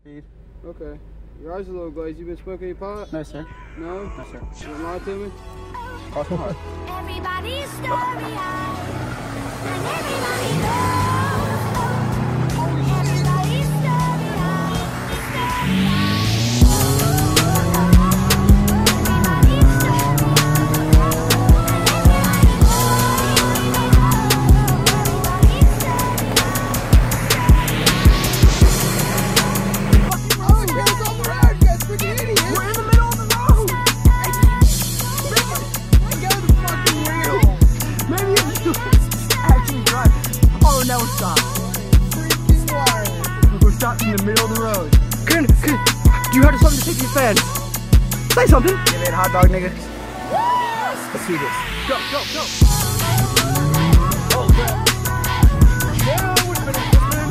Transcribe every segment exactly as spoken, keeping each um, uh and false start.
Speed. Okay. Your eyes are a little glazed. You been smoking any pot? No, sir. No? No, sir. You don't lie to me? Cross my heart. Everybody's story out, and everybody knows. Everybody's story out, story out. Everybody's story No stop. Freaking wild. We're stopped in the middle of the road. Good, good. You heard of something to take your fans. Say something. Give me a hot dog, nigga. Let's see this. Go, go, go. Oh, crap. Yeah, what's been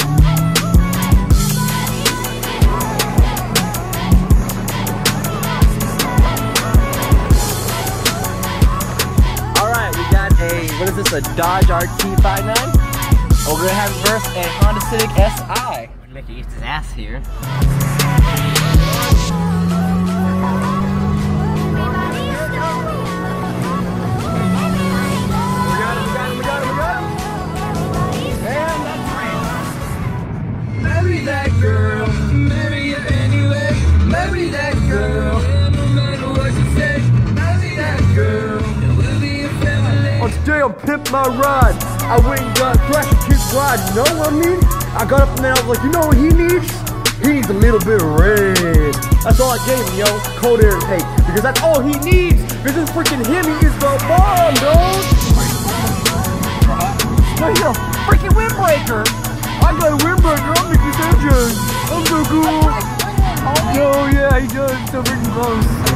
Alright, we got a, what is this, a Dodge R T fifty-nine? We're gonna have it versus a Honda Civic S I. Mickey gets his ass here. Marry that girl, marry her anyway. Marry that girl, no matter what you say. Marry that girl, and we'll be a family. On today I'm pimp my ride. I went and got fresh and kick ride. You know what I mean? I got up and then I was like, you know what he needs? He needs a little bit of red. That's all I gave him, yo. Cold air intake. Because that's all he needs. Because this freaking him, he is the bomb, dog. But he's a freaking windbreaker. I got a windbreaker. I'm Mickey Sanchez. I'm so cool. Yo, yeah, he does. So freaking close.